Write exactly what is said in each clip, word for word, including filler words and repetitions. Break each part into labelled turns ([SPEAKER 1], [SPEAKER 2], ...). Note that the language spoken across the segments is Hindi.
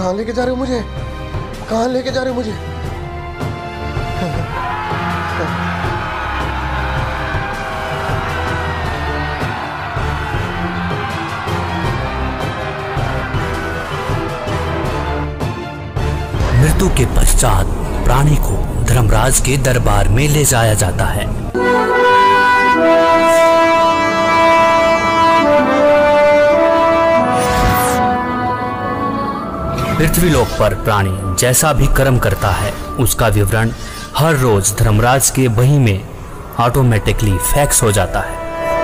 [SPEAKER 1] कहाँ लेके जा रहे हो मुझे? कहाँ लेके जा रहे हो मुझे?
[SPEAKER 2] मृत्यु के पश्चात प्राणी को धर्मराज के दरबार में ले जाया जाता है। पृथ्वीलोक पर प्राणी जैसा भी कर्म करता है उसका विवरण हर रोज धर्मराज के बही में ऑटोमेटिकली फैक्स हो जाता है।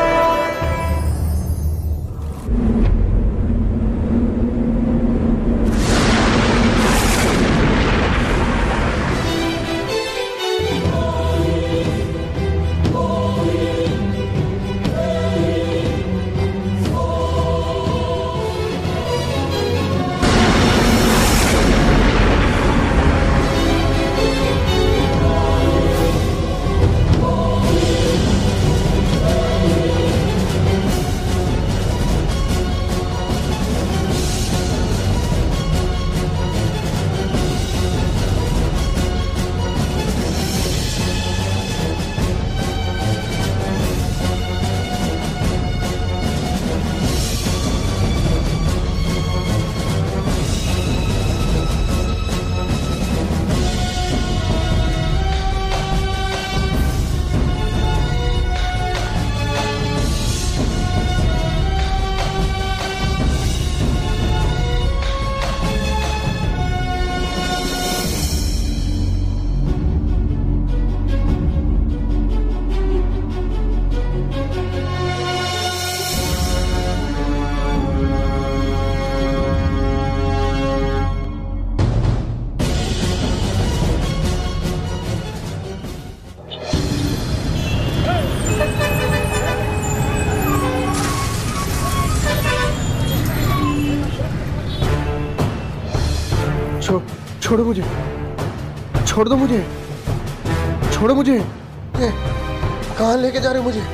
[SPEAKER 1] छोड़ो मुझे, छोड़ दो मुझे, छोड़ो मुझे। कहाँ लेके जा रहे हो मुझे?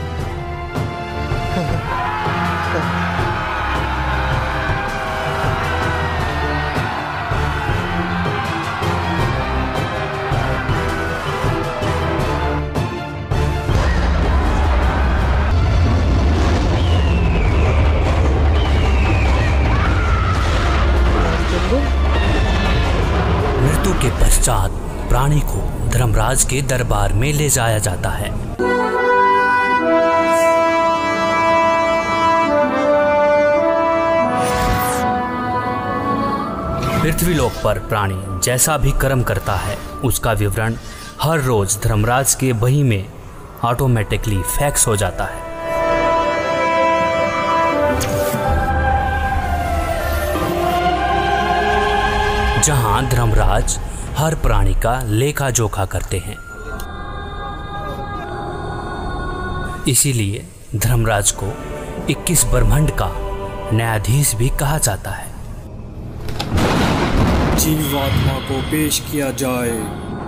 [SPEAKER 2] के पश्चात प्राणी को धर्मराज के दरबार में ले जाया जाता है। पृथ्वीलोक पर प्राणी जैसा भी कर्म करता है उसका विवरण हर रोज धर्मराज के बही में ऑटोमेटिकली फैक्स हो जाता है। जहां धर्मराज हर प्राणी का लेखा जोखा करते हैं, इसीलिए धर्मराज को इक्कीस ब्रह्मांड का न्यायाधीश भी कहा जाता है।
[SPEAKER 3] जीवात्मा को पेश किया जाए।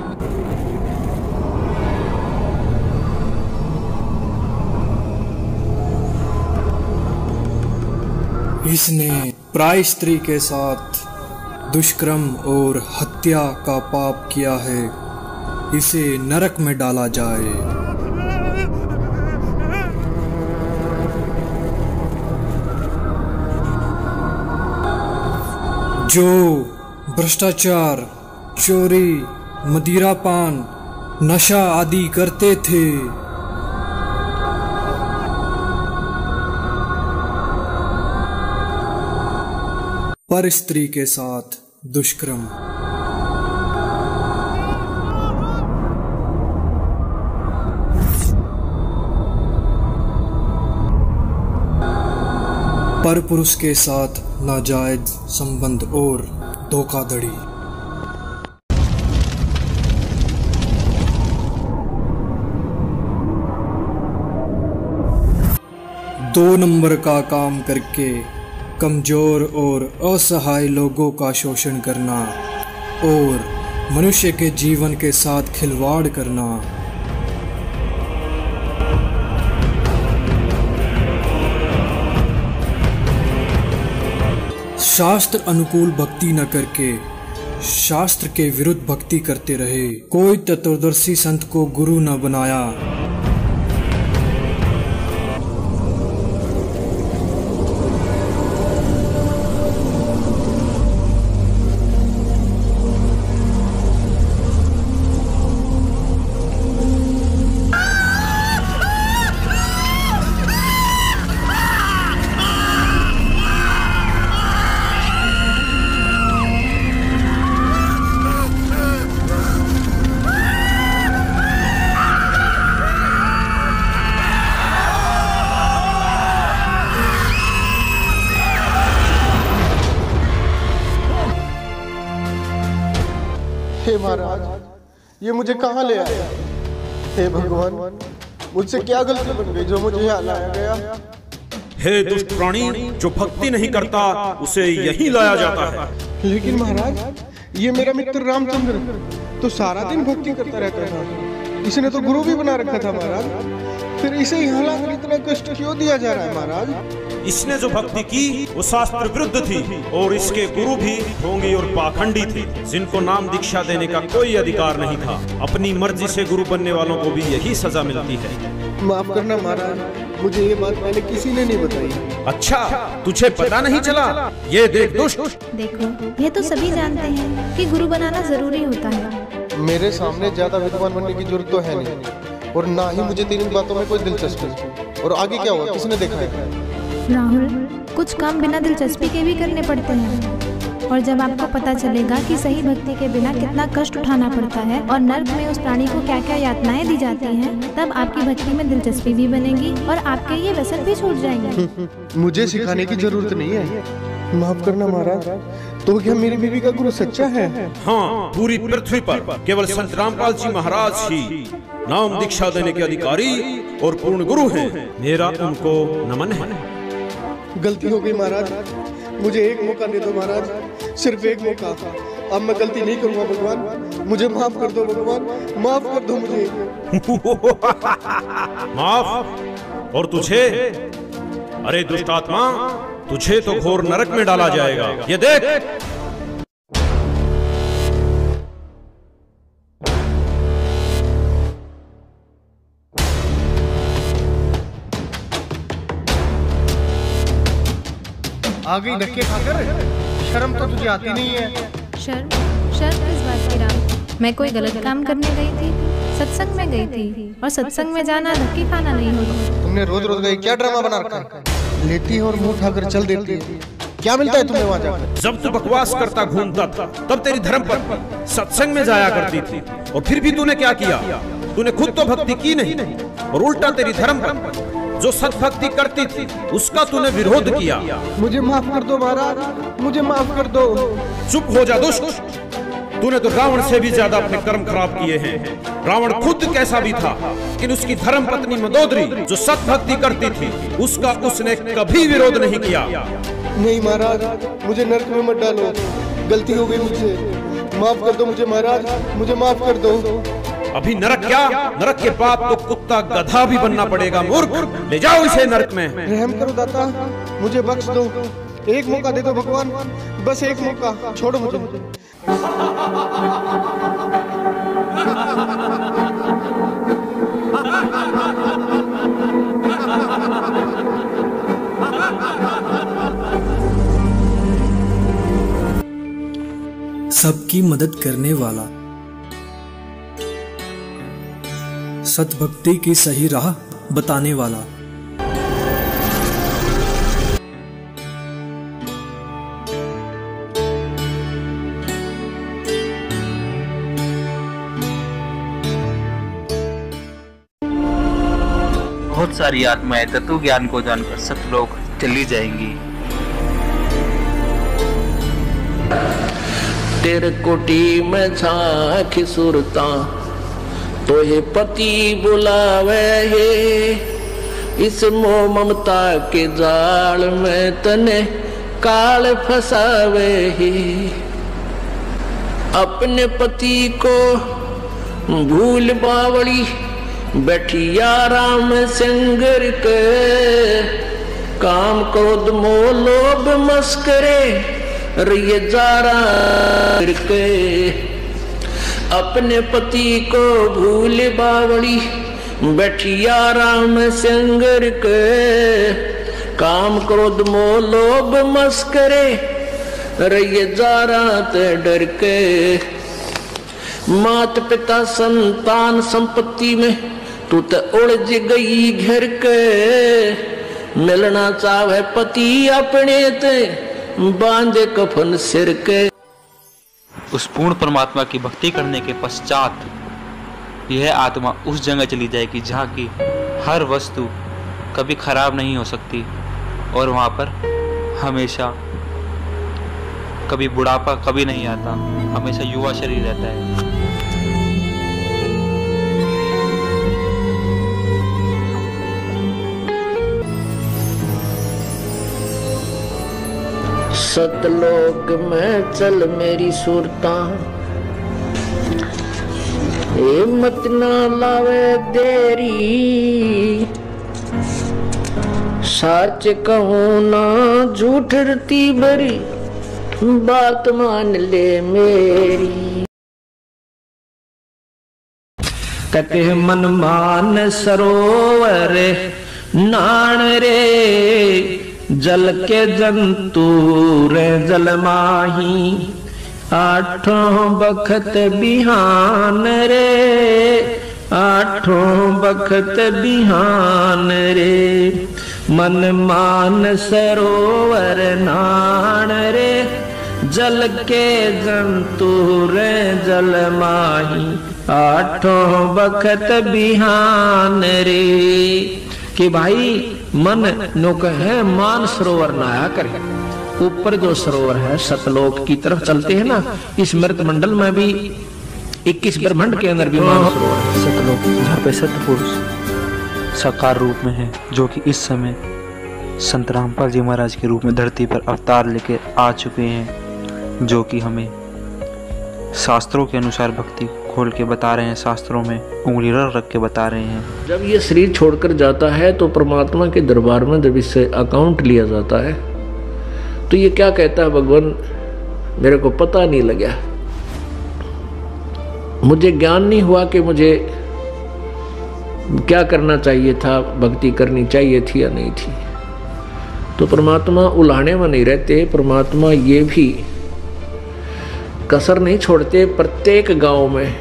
[SPEAKER 3] इसने प्राय स्त्री के साथ दुष्कर्म और हत्या का पाप किया है, इसे नरक में डाला जाए। जो भ्रष्टाचार, चोरी, मदिरापान, नशा आदि करते थे, पर स्त्री के साथ दुष्कर्म। पर पुरुष के साथ नाजायज संबंध और धोखाधड़ी। दो नंबर का काम करके कमजोर और असहाय लोगों का शोषण करना और मनुष्य के जीवन के साथ खिलवाड़ करना। शास्त्र अनुकूल भक्ति न करके शास्त्र के विरुद्ध भक्ति करते रहे। कोई तत्वदर्शी संत को गुरु न बनाया।
[SPEAKER 1] हे महाराज, ये मुझे कहाँ ले आया? हे भगवान, मुझसे क्या गलती बन गई जो मुझे यहाँ लाया गया?
[SPEAKER 4] हे दुष्ट प्राणी, जो भक्ति नहीं करता उसे यहीं लाया जाता है।
[SPEAKER 1] लेकिन महाराज, ये मेरा मित्र रामचंद्र तो सारा दिन भक्ति करता रहता था। इसने तो गुरु भी बना रखा था महाराज, फिर इसे यहाँ लाकर इतना कष्ट क्यों दिया जा रहा है महाराज?
[SPEAKER 4] इसने जो भक्ति की वो शास्त्र विरुद्ध थी और इसके गुरु भी ढोंगी और पाखंडी थे, जिनको नाम दीक्षा देने का कोई अधिकार नहीं था। अपनी मर्जी से गुरु बनने वालों को भी यही सजा मिलती है।
[SPEAKER 1] माफ करना महाराज, मुझे ये बात मैंने किसी ने नहीं बताई।
[SPEAKER 4] अच्छा, तुझे पता नहीं चला? ये देख दुष्ट।
[SPEAKER 5] देखो, ये तो सभी जानते हैं कि गुरु बनाना जरूरी होता है।
[SPEAKER 1] मेरे सामने ज्यादा विद्वान बनने की जरूरत तो है नहीं, और ना ही मुझे तेरी बातों में कोई दिलचस्पी। और आगे क्या हुआ, किसने देखा है?
[SPEAKER 5] राहुल, कुछ काम बिना दिलचस्पी के भी करने पड़ते हैं, और जब आपको पता चलेगा कि सही भक्ति के बिना कितना कष्ट उठाना पड़ता है और नर्क में उस प्राणी को क्या क्या यातनाएं दी जाती हैं, तब आपकी भक्ति में दिलचस्पी भी बनेगी और आपके ये व्यसन भी छूट जाएंगे।
[SPEAKER 1] मुझे सिखाने की जरूरत नहीं है। माफ करना महाराज, तो क्या मेरी बीवी का गुरु सच्चा है?
[SPEAKER 4] हाँ, पूरी पृथ्वी पर केवल संत रामपाल जी महाराज ही नाम दीक्षा देने के अधिकारी और पूर्ण गुरु हैं। मेरा उनको नमन है।
[SPEAKER 1] गलती हो गई महाराज, मुझे एक मौका दे दो महाराज, सिर्फ एक मौका। अब मैं गलती नहीं करूंगा भगवान, मुझे माफ कर दो भगवान, माफ कर दो मुझे।
[SPEAKER 4] माफ? और तुझे? अरे दुष्ट आत्मा, तुझे तो घोर नरक में डाला जाएगा। ये देख।
[SPEAKER 1] आ गई धक्के खाकर, शर्म तो तुझे आती नहीं है।
[SPEAKER 5] शर्म? शर्म किस बात की राम? मैं कोई गलत काम करने गई थी, सत्संग में गई थी, और सत्संग में जाना धक्के खाना नहीं होगा।
[SPEAKER 1] तुमने रोज रोज गई क्या ड्रामा बना रखा है? लेती है और मुंह उठाकर चल देती है। क्या मिलता है तुम्हें वहाँ जाकर?
[SPEAKER 4] जब तू बकवास करता घूमता था तब तेरी धर्म पर सत्संग में जाया करती थी, और फिर भी तूने क्या किया? तूने खुद तो भक्ति की नहीं और उल्टा तेरी धर्म पर जो सत्भक्ति करती थी उसका तूने विरोध किया।
[SPEAKER 1] मुझे माफ कर दो महाराज, मुझे माफ कर दो।
[SPEAKER 4] चुप हो जा दुष्ट, तूने तो रावण से भी ज्यादा अपने कर्म खराब किए हैं। रावण खुद कैसा भी था, लेकिन उसकी धर्म पत्नी मंदोदरी जो सत्भक्ति करती थी उसका उसने कभी विरोध नहीं किया।
[SPEAKER 1] नहीं महाराज, मुझे नरक में मत डालो, गलती हो गई मुझसे, माफ कर दो मुझे महाराज, मुझे माफ कर दो।
[SPEAKER 4] अभी नरक क्या, नरक के बाद तो कुत्ता गधा भी बनना पड़ेगा। मूर्ख, ले जाओ इसे नरक में।
[SPEAKER 1] रहम करो दाता, मुझे बख्श दो, एक मौका दे दो भगवान, बस एक मौका, छोड़ो मुझे।
[SPEAKER 3] सबकी मदद करने वाला, सतभक्ति की सही राह बताने वाला।
[SPEAKER 6] बहुत सारी आत्माएं तत्व ज्ञान को जानकर सतलोक चली जाएंगी।
[SPEAKER 7] तेरे कोटी में झांकी सुरता तो ये पति बुलावे है, इस मोह ममता के जाल में तने काल फसावे है। अपने पति को भूल बावड़ी बैठी आराम संगर के, काम क्रोध मोह लोभ मस्करे रही जारा करके, अपने पति को भूल बावड़ी बैठी आराम संगर के, काम क्रोध मोह लोभ मस्करे रही जारा ते डर के, मात पिता संतान संपत्ति में तू तो उलझ गई घर के, मिलना चाहे पति अपने ते बांधे कफन सिर के।
[SPEAKER 6] उस पूर्ण परमात्मा की भक्ति करने के पश्चात यह आत्मा उस जगह चली जाएगी जहाँ की हर वस्तु कभी खराब नहीं हो सकती और वहाँ पर हमेशा कभी बुढ़ापा कभी नहीं आता, हमेशा युवा शरीर रहता है।
[SPEAKER 7] सतलोक में चल मेरी सुरता, हिम्मत ना लावे देरी, सच कहूं ना झूठ रती भरी, बात मान ले मेरी। कहते मन मान सरोवर नान रे, जल के जंतु रे जल माही, आठों बखत बिहान रे, आठों बखत बिहान रे, मन मान सरोवर नान रे, जल के जंतु रे जल माही, आठों बखत बिहान रे। कि भाई मन नो कहे मान सरोवर नहाया करे, ऊपर जो सरोवर है सतलोक की तरफ चलते हैं ना, इस मृत मंडल में भी इक्कीस ब्रह्मांड के अंदर भी मान सरोवर है
[SPEAKER 6] सतलोक, जहाँ पे सतपुरुष साकार रूप में है, जो कि इस समय संत रामपाल जी महाराज के रूप में धरती पर अवतार लेके आ चुके हैं, जो कि हमें शास्त्रों के अनुसार भक्ति खोल के बता रहे हैं, शास्त्रों में उंगली रख रख के बता रहे हैं।
[SPEAKER 7] जब ये शरीर छोड़कर जाता है तो परमात्मा के दरबार में जब इससे अकाउंट लिया जाता है तो ये क्या कहता है, भगवान मेरे को पता नहीं लगा, मुझे ज्ञान नहीं हुआ कि मुझे क्या करना चाहिए था, भक्ति करनी चाहिए थी या नहीं थी। तो परमात्मा उलाहने में नहीं रहते, परमात्मा ये भी कसर नहीं छोड़ते। प्रत्येक गांव में,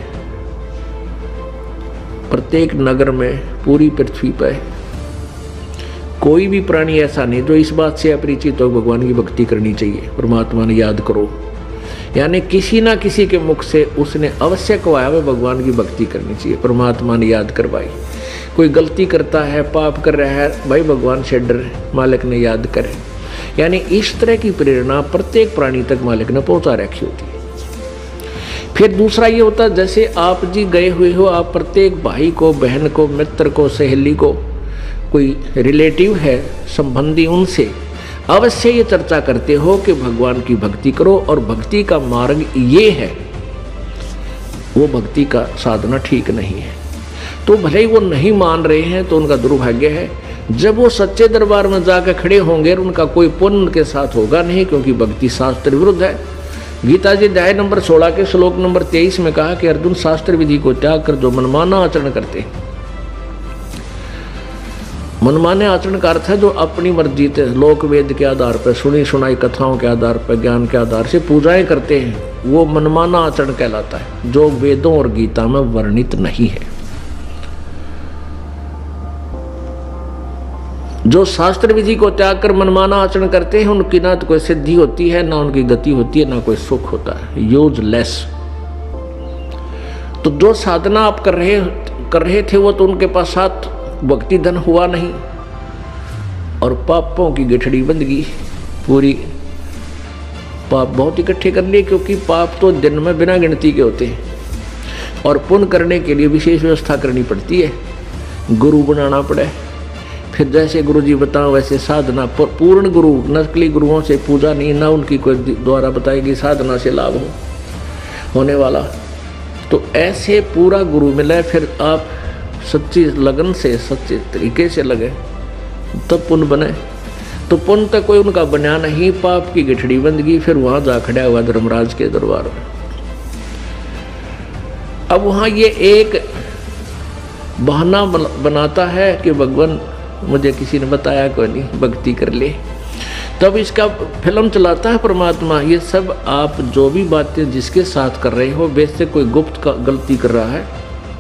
[SPEAKER 7] प्रत्येक नगर में, पूरी पृथ्वी पर कोई भी प्राणी ऐसा नहीं जो इस बात से अपरिचित हो भगवान की भक्ति करनी चाहिए, परमात्मा ने याद करो। यानी किसी ना किसी के मुख से उसने अवश्य कहवाया है भगवान की भक्ति करनी चाहिए, परमात्मा ने याद करवाई। कोई गलती करता है, पाप कर रहा है, भाई भगवान से डर, मालिक ने याद करे। यानी इस तरह की प्रेरणा प्रत्येक प्राणी तक मालिक ने पहुंचा रखी होती है। फिर दूसरा ये होता है, जैसे आप जी गए हुए हो, आप प्रत्येक भाई को, बहन को, मित्र को, सहेली को, कोई रिलेटिव है, संबंधी, उनसे अवश्य ये चर्चा करते हो कि भगवान की भक्ति करो और भक्ति का मार्ग ये है, वो भक्ति का साधना ठीक नहीं है। तो भले ही वो नहीं मान रहे हैं तो उनका दुर्भाग्य है। जब वो सच्चे दरबार में जाकर खड़े होंगे उनका कोई पुण्य उनके साथ होगा नहीं, क्योंकि भक्ति शास्त्र विरुद्ध है। गीता जी अध्याय नंबर सोलह के श्लोक नंबर तेईस में कहा कि अर्जुन, शास्त्र विधि को त्याग कर जो मनमाना आचरण करते हैं, मनमाने आचरण का अर्थ है जो अपनी मर्जी से लोक वेद के आधार पर, सुनी सुनाई कथाओं के आधार पर, ज्ञान के आधार से पूजाएं करते हैं, वो मनमाना आचरण कहलाता है, जो वेदों और गीता में वर्णित नहीं है। जो शास्त्र विधि को त्याग कर मनमाना आचरण करते हैं उनकी ना तो कोई सिद्धि होती है, ना उनकी गति होती है, ना कोई सुख होता है, यूजलेस। तो जो साधना आप कर रहे कर रहे थे वो तो उनके पास साथ भक्ति धन हुआ नहीं और पापों की गठड़ी बंध गई पूरी। पाप बहुत इकट्ठे कर लिए, क्योंकि पाप तो दिन में बिना गिनती के होते हैं और पुण्य करने के लिए विशेष व्यवस्था करनी पड़ती है, गुरु बनाना पड़े। फिर जैसे गुरु जी बताओ वैसे साधना, पूर्ण गुरु, नकली गुरुओं से पूजा नहीं, ना उनकी कोई द्वारा बताएगी साधना से लाभ हो होने वाला। तो ऐसे पूरा गुरु मिले, फिर आप सच्ची लगन से, सच्चे तरीके से लगे, तब पुण्य बने। तो पुण्य तक कोई उनका बना नहीं, पाप की गठड़ी बंद गई। फिर वहां जा खड़ा हुआ धर्मराज के दरबार में। अब वहां ये एक बहाना बनाता है कि भगवान मुझे किसी ने बताया कोई नहीं, भक्ति कर ले। तब इसका फिल्म चलाता है परमात्मा, ये सब आप जो भी बातें जिसके साथ कर रहे हो, वैसे कोई गुप्त का गलती कर रहा है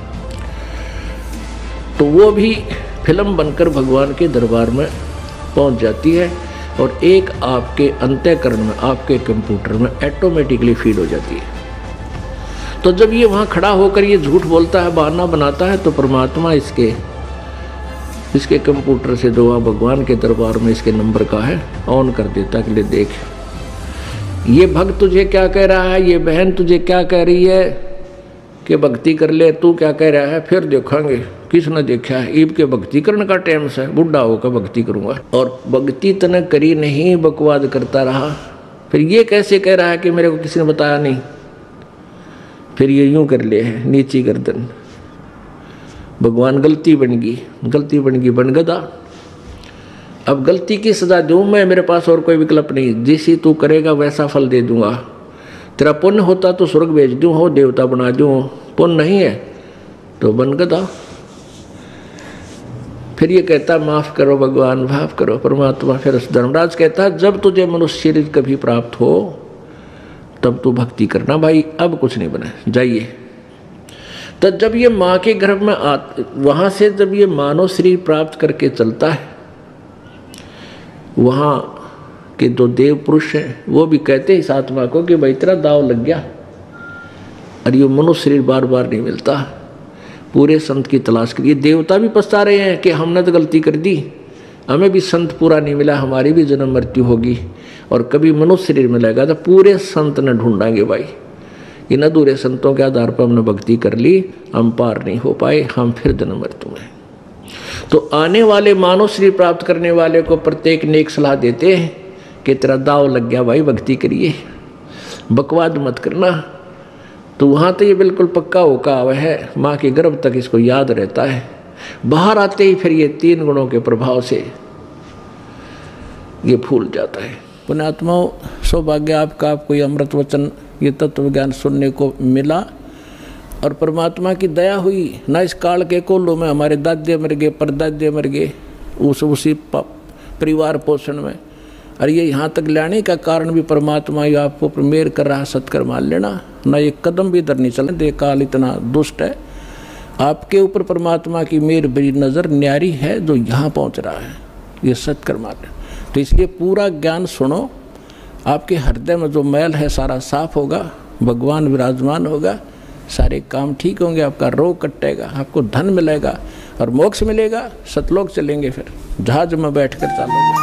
[SPEAKER 7] तो वो भी फिल्म बनकर भगवान के दरबार में पहुंच जाती है और एक आपके अंतःकरण में, आपके कंप्यूटर में ऑटोमेटिकली फीड हो जाती है। तो जब ये वहाँ खड़ा होकर ये झूठ बोलता है, बहाना बनाता है, तो परमात्मा इसके इसके कंप्यूटर से जो वहाँ भगवान के दरबार में इसके नंबर का है ऑन कर देता कि ले देख, ये भक्त तुझे क्या कह रहा है, ये बहन तुझे क्या कह रही है कि भक्ति कर ले, तू क्या कह रहा है, फिर देखेंगे किसने देखा है। ईब के भक्ति करने का टाइम से बुढ़ा होकर भक्ति करूँगा। और भक्ति तने करी नहीं, बकवाद करता रहा। फिर ये कैसे कह रहा है कि मेरे को किसी ने बताया नहीं। फिर ये यूं कर ले है नीची गर्दन, भगवान गलती बन गई, गलती बन गई बन गदा। अब गलती की सजा दूं मैं, मेरे पास और कोई विकल्प नहीं। जैसी तू करेगा वैसा फल दे दूंगा। तेरा पुण्य होता तो स्वर्ग भेज दूं, हो देवता बना दूं, पुण्य नहीं है तो बन गदा। फिर ये कहता माफ करो भगवान, माफ करो परमात्मा। फिर धर्मराज कहता जब तुझे मनुष्य शरीर कभी प्राप्त हो तब तू भक्ति करना भाई, अब कुछ नहीं बना, जाइए। तो जब ये माँ के गर्भ में आ, वहाँ से जब ये मानव शरीर प्राप्त करके चलता है, वहाँ के जो देव पुरुष हैं वो भी कहते हैं इस आत्मा को कि भाई तेरा दाव लग गया और ये मनुष्य शरीर बार बार नहीं मिलता। पूरे संत की तलाश करिए। देवता भी पछता रहे हैं कि हमने तो गलती कर दी, हमें भी संत पूरा नहीं मिला, हमारी भी जन्म मृत्यु होगी और कभी मनुष्य शरीर मिलेगा तो पूरे संत न ढूंढाएंगे भाई। इन अधूरे संतों के आधार पर हमने भक्ति कर ली, हम पार नहीं हो पाए, हम फिर जन्म मृत्यु में। तो आने वाले मानव शरीर प्राप्त करने वाले को प्रत्येक ने एक सलाह देते हैं कि तेरा दाव लग गया भाई, भक्ति करिए, बकवाद मत करना। तो वहाँ तो ये बिल्कुल पक्का होका हुआ है, माँ के गर्भ तक इसको याद रहता है। बाहर आते ही फिर ये तीन गुणों के प्रभाव से ये फूल जाता है। पुण्यात्माओं, सौभाग्य आपका, आपको ये अमृत वचन, ये तत्व ज्ञान सुनने को मिला और परमात्मा की दया हुई। ना इस काल के कोल्लों में हमारे दादे मर गए, परदादे मर गए उस उसी परिवार पोषण में, और ये यहाँ तक लाने का कारण भी परमात्मा ही आपको मेहर कर रहा है। सत्कर मान लेना, ना एक कदम भी इधर नहीं चलने दे। काल इतना दुष्ट है, आपके ऊपर परमात्मा की मेहर बड़ी नज़र न्यारी है जो यहाँ पहुँच रहा है, ये सत्कर मान लेना। तो इसलिए पूरा ज्ञान सुनो, आपके हृदय में जो मैल है सारा साफ होगा, भगवान विराजमान होगा, सारे काम ठीक होंगे, आपका रोग कटेगा, आपको धन मिलेगा और मोक्ष मिलेगा, सतलोक चलेंगे, फिर जहाज में बैठकर चलोगे।